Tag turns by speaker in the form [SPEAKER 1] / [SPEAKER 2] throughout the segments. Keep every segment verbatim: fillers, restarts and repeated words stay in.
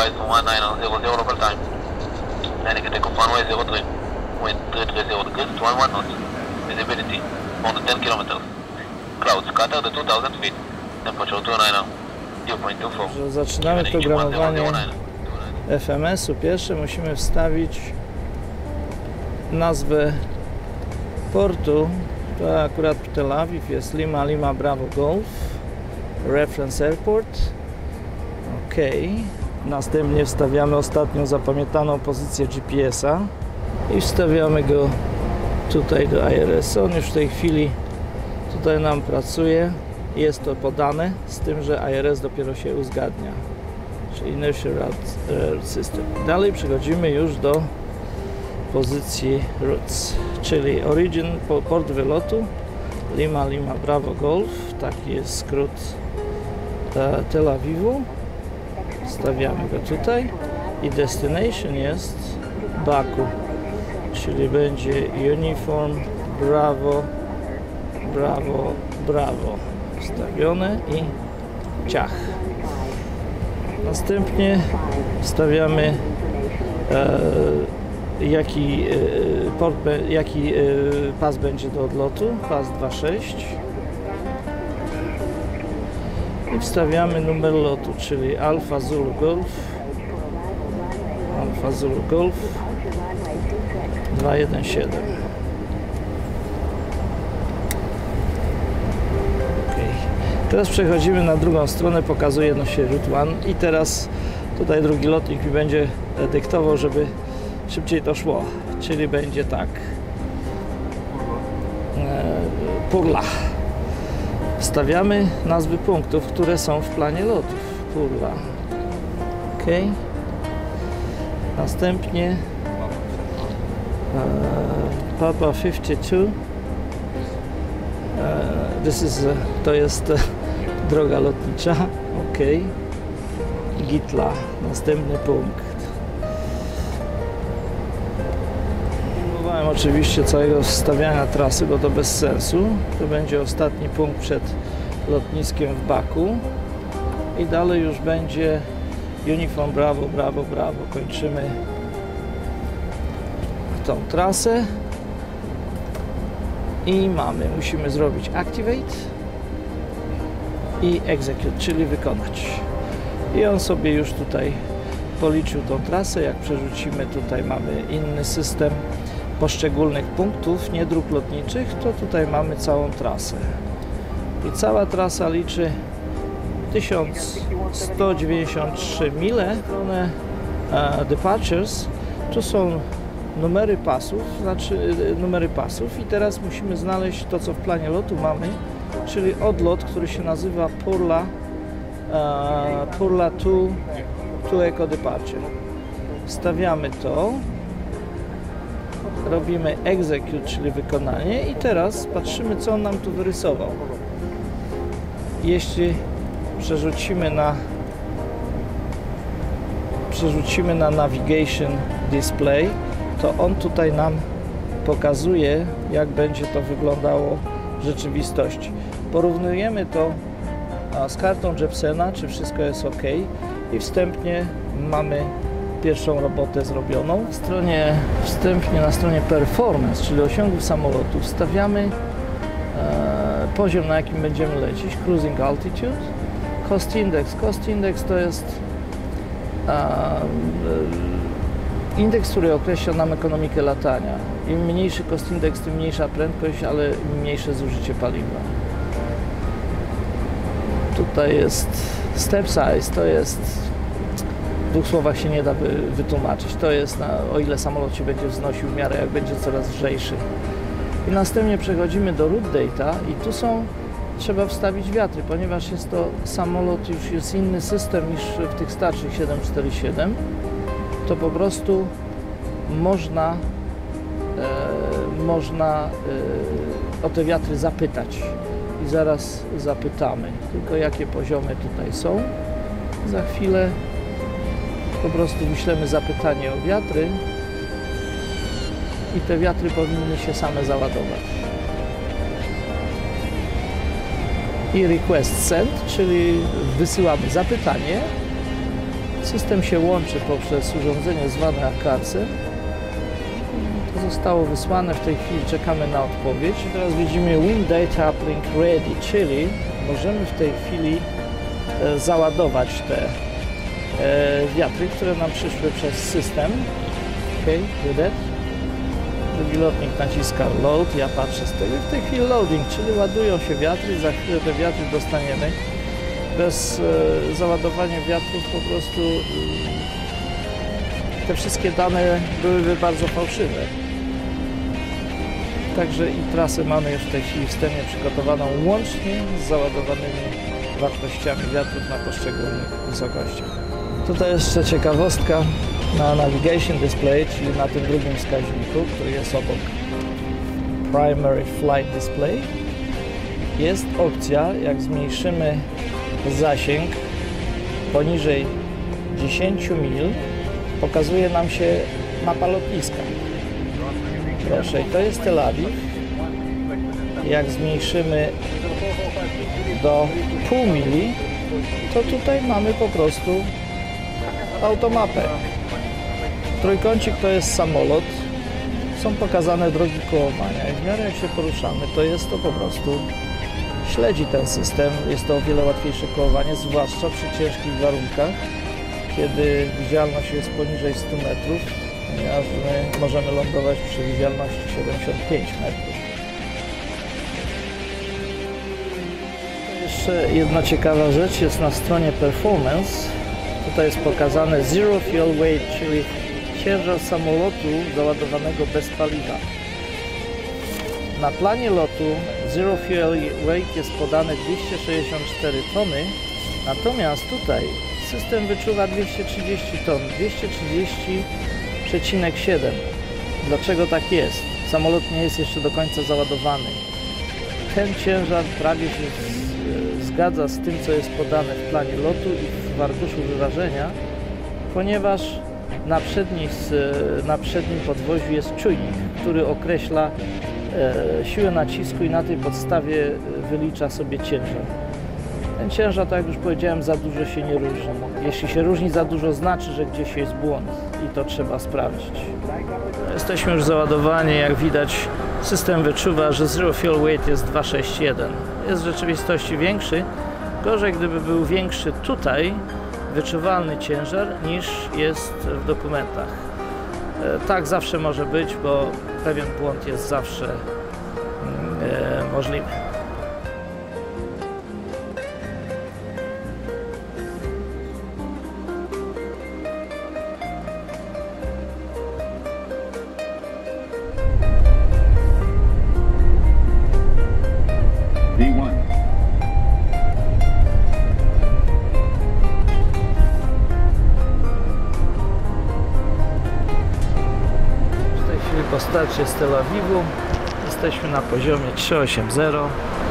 [SPEAKER 1] guys for one nine zero zero local time. Landing at take off runway zero three. Wind three three zero degrees, one one knots. Visibility more than ten kilometers. Clouds cutter the two thousand feet. Temperature two nine zero. Dew point two four.
[SPEAKER 2] Zaczynamy programowanie F M S-u. Pierwsze musimy wstawić nazwę portu. To akurat w Tel Aviv jest Lima Lima Bravo Golf Reference Airport. OK. Następnie wstawiamy ostatnią zapamiętaną pozycję G P S-a i wstawiamy go tutaj do I R S. On już w tej chwili tutaj nam pracuje. Jest to podane, z tym, że I R S dopiero się uzgadnia, czyli Inertial Route System. Dalej przechodzimy już do pozycji routes, czyli origin, port wylotu Lima Lima Bravo Golf, taki jest skrót e, Tel Awiwu. Stawiamy go tutaj i destination jest Baku, czyli będzie Uniform Bravo Bravo Bravo wstawione i ciach. Następnie wstawiamy e, jaki, e, port, jaki e, pas będzie do odlotu, pas dwa sześć, i wstawiamy numer lotu, czyli Alfa Zulu Golf Alfa Zulu Golf dwa jeden siedem. Teraz przechodzimy na drugą stronę, pokazuje no się Route jeden i teraz tutaj drugi lotnik mi będzie dyktował, żeby szybciej to szło, czyli będzie tak e, Purla. Wstawiamy nazwy punktów, które są w planie lotów. Purla. OK. Następnie e, Papa pięćdziesiąt dwa. Uh, this is, uh, to jest uh, droga lotnicza. OK. Gitla, następny punkt. Nie próbowałem oczywiście całego wstawiania trasy, bo to bez sensu. To będzie ostatni punkt przed lotniskiem w Baku. I dalej już będzie Uniform Bravo, Bravo, Bravo. Kończymy tą trasę. I mamy, musimy zrobić Activate i Execute, czyli wykonać. I on sobie już tutaj policzył tą trasę. Jak przerzucimy, tutaj mamy inny system poszczególnych punktów, nie dróg lotniczych, to tutaj mamy całą trasę. I cała trasa liczy tysiąc sto dziewięćdziesiąt trzy mile. One uh, departures, tu są numery pasów, znaczy numery pasów i teraz musimy znaleźć to, co w planie lotu mamy, czyli odlot, który się nazywa Purla uh, Purla dwa Eco Departure. Wstawiamy to, robimy Execute, czyli wykonanie i teraz patrzymy, co on nam tu wyrysował. Jeśli przerzucimy na przerzucimy na Navigation Display, to on tutaj nam pokazuje, jak będzie to wyglądało w rzeczywistości. Porównujemy to z kartą Jepsena, czy wszystko jest OK, i wstępnie mamy pierwszą robotę zrobioną. W stronie, wstępnie na stronie Performance, czyli osiągów samolotu, wstawiamy e, poziom, na jakim będziemy lecieć, Cruising Altitude, Cost Index. Cost Index to jest e, indeks, który określa nam ekonomikę latania. Im mniejszy cost index, tym mniejsza prędkość, ale im mniejsze zużycie paliwa. Tutaj jest step size, to jest, w dwóch słowach się nie da wy, wytłumaczyć. To jest na, o ile samolot się będzie wznosił w miarę, jak będzie coraz lżejszy. I następnie przechodzimy do route data i tu są, trzeba wstawić wiatry, ponieważ jest to samolot, już jest inny system niż w tych starszych siedem cztery siedem. To po prostu można, e, można e, o te wiatry zapytać i zaraz zapytamy, tylko jakie poziomy tutaj są. Za chwilę po prostu wyślemy zapytanie o wiatry i te wiatry powinny się same załadować. I request send, czyli wysyłamy zapytanie. System się łączy poprzez urządzenie zwane akarsem. To zostało wysłane, w tej chwili czekamy na odpowiedź. Teraz widzimy Wind Data Uplink Ready, czyli możemy w tej chwili e, załadować te e, wiatry, które nam przyszły przez system. Ok, do that. Drugi lotnik naciska load, ja patrzę z tego. W tej chwili loading, czyli ładują się wiatry, za chwilę te wiatry dostaniemy. Bez e, załadowania wiatrów po prostu e, te wszystkie dane byłyby bardzo fałszywe. Także i trasę mamy już w tej chwili wstępnie przygotowaną łącznie z załadowanymi wartościami wiatrów na poszczególnych wysokościach. Tutaj jeszcze ciekawostka na Navigation Display, czyli na tym drugim wskaźniku, który jest obok Primary Flight Display. Jest opcja, jak zmniejszymy zasięg poniżej dziesięciu mil, pokazuje nam się mapa lotniska. Proszę, i to jest Tel Awiw. Jak zmniejszymy do pół mili, to tutaj mamy po prostu automapę. Trójkącik to jest samolot. Są pokazane drogi kołowania i w miarę jak się poruszamy, to jest to po prostu śledzi ten system. Jest to o wiele łatwiejsze kołowanie, zwłaszcza przy ciężkich warunkach, kiedy widzialność jest poniżej stu metrów, ponieważ my możemy lądować przy widzialności siedemdziesiąt pięć metrów. Jeszcze jedna ciekawa rzecz jest na stronie Performance. Tutaj jest pokazane Zero Fuel Weight, czyli ciężar samolotu załadowanego bez paliwa. Na planie lotu Zero Fuel Weight jest podane dwieście sześćdziesiąt cztery tony, natomiast tutaj system wyczuwa dwieście trzydzieści ton, dwieście trzydzieści przecinek siedem. Dlaczego tak jest? Samolot nie jest jeszcze do końca załadowany. Ten ciężar prawie się zgadza z tym, co jest podane w planie lotu i w arkuszu wyważenia, ponieważ na, przedniej, na przednim podwoziu jest czujnik, który określa e, siłę nacisku i na tej podstawie wylicza sobie ciężar. Ten ciężar, tak jak już powiedziałem, za dużo się nie różni. Jeśli się różni za dużo, znaczy, że gdzieś jest błąd i to trzeba sprawdzić. Jesteśmy już załadowani, jak widać system wyczuwa, że Zero Fuel Weight jest dwieście sześćdziesiąt jeden. Jest w rzeczywistości większy. Gorzej, gdyby był większy tutaj wyczuwalny ciężar niż jest w dokumentach. Tak zawsze może być, bo pewien błąd jest zawsze e, możliwy. Po starcie z Tel Awiwu jesteśmy na poziomie trzysta osiemdziesiąt.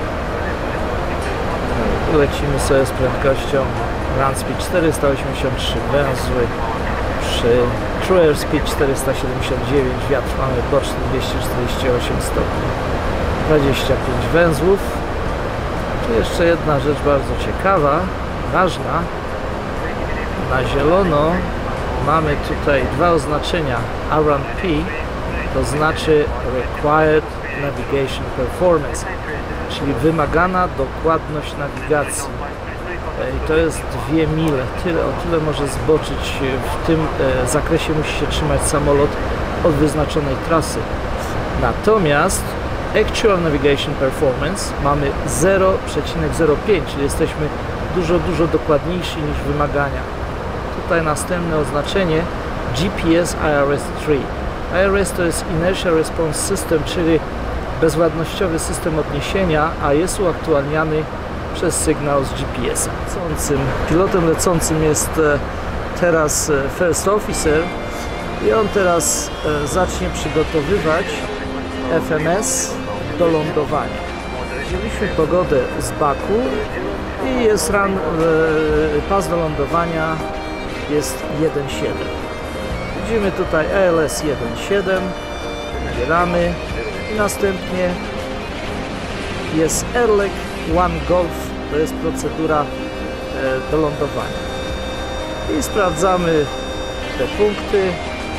[SPEAKER 2] Lecimy sobie z prędkością Ground Speed czterysta osiemdziesiąt trzy węzły, przy True Air Speed czterysta siedemdziesiąt dziewięć, wiatr mamy boczny dwieście czterdzieści osiem stopni, dwadzieścia pięć węzłów. Tu jeszcze jedna rzecz bardzo ciekawa, ważna. Na zielono mamy tutaj dwa oznaczenia R and P, to znaczy Required Navigation Performance, czyli wymagana dokładność nawigacji. I to jest dwie mile, tyle, o tyle może zboczyć w tym zakresie musi się trzymać samolot od wyznaczonej trasy. Natomiast Actual Navigation Performance mamy zero przecinek zero pięć, czyli jesteśmy dużo, dużo dokładniejsi niż wymagania. Tutaj następne oznaczenie G P S I R S trzy. I R S to jest Inertial Response System, czyli bezładnościowy system odniesienia, a jest uaktualniany przez sygnał z G P S-a. Pilotem lecącym jest teraz First Officer i on teraz zacznie przygotowywać F M S do lądowania. Wzięliśmy pogodę z Baku i jest run, pas do lądowania jest jeden siedem. Widzimy tutaj A L S jeden siedem, wybieramy i następnie jest Airlock One Golf, to jest procedura do lądowania. i sprawdzamy te punkty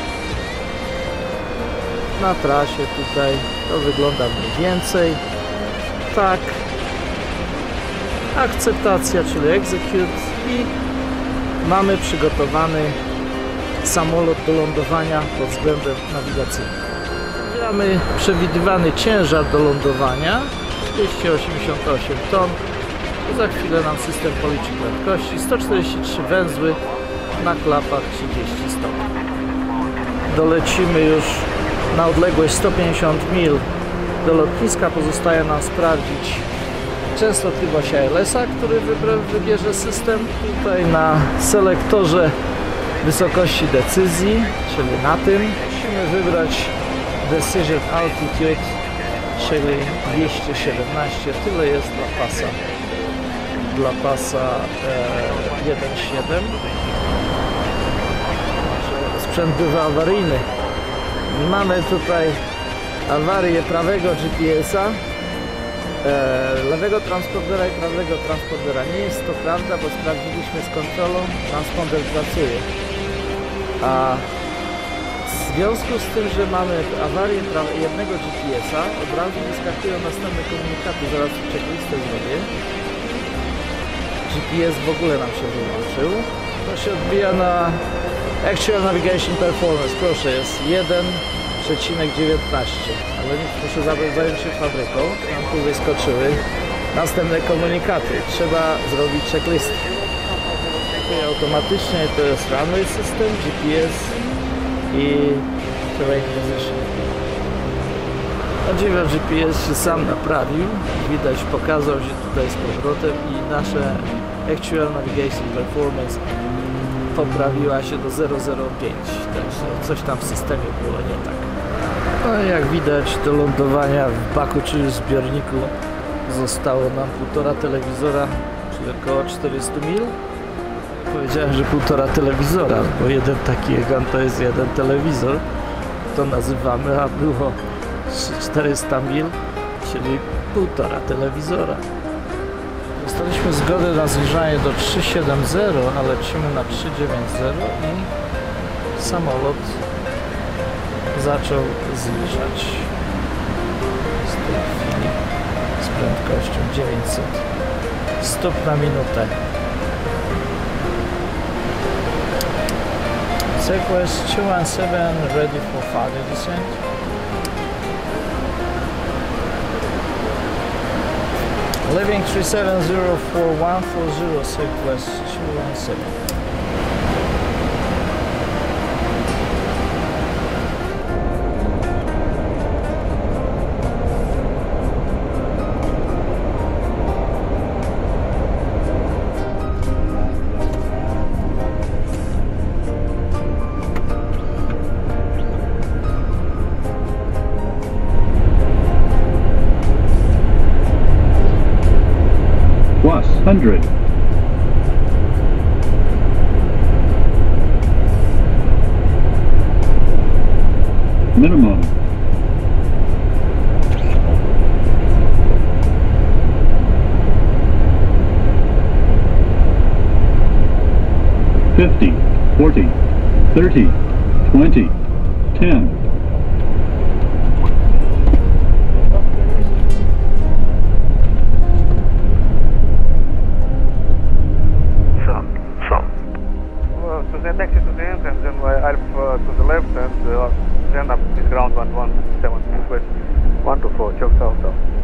[SPEAKER 2] na trasie. Tutaj to wygląda mniej więcej tak. Akceptacja, czyli execute, i mamy przygotowany samolot do lądowania pod względem nawigacyjnym. Mamy przewidywany ciężar do lądowania dwieście osiemdziesiąt osiem ton. Za chwilę nam system policzy prędkości. sto czterdzieści trzy węzły na klapach trzydzieści stopni. Dolecimy już na odległość sto pięćdziesiąt mil do lotniska. Pozostaje nam sprawdzić częstotliwość A L S-a, który wybierze system. Tutaj na selektorze wysokości decyzji, czyli na tym, musimy wybrać Decision Altitude, czyli dwieście siedemnaście. Tyle jest dla pasa dla pasa e, jeden siedem. Sprzęt bywa awaryjny. Mamy tutaj awarię prawego G P S-a, e, lewego transpondera i prawego transpondera. Nie jest to prawda, bo sprawdziliśmy z kontrolą, transponder pracuje. A w związku z tym, że mamy awarię jednego G P S-a, od razu wyskakują następne komunikaty. Zaraz checklistę zrobię. G P S w ogóle nam się wyłączył. To się odbija na Actual Navigation Performance. Proszę, jest jeden przecinek dziewiętnaście. Ale nic, muszę zająć się fabryką. Nam tu wyskoczyły następne komunikaty. Trzeba zrobić checklistę. Automatycznie to jest runway system, G P S i terrain position. O dziwo, G P S się sam naprawił. Widać, pokazał się tutaj z powrotem i nasze Actual Navigation Performance poprawiła się do zero zero pięć. Także coś tam w systemie było nie tak. No jak widać, do lądowania w Baku, czyli w zbiorniku, zostało nam półtora telewizora, czyli około czterysta mil. Powiedziałem, że półtora telewizora, bo jeden taki ekran to jest jeden telewizor. To nazywamy, a było czterysta mil, czyli półtora telewizora. Dostaliśmy zgodę na zbliżanie do trzy siedem zero, a lecimy na trzy dziewięć zero i samolot zaczął zbliżać z tej chwili z prędkością dziewięćset stóp na minutę. Sequence two one seven ready for further descent. Leaving three seven zero four one four zero, Sequence two one seven.
[SPEAKER 3] Plus one hundred. Minimum. Fifty, forty, thirty, twenty, ten.
[SPEAKER 4] Taxi to the entrance, then Alpha to the left, and uh, then up is ground one one seven, request one two four, choke south south.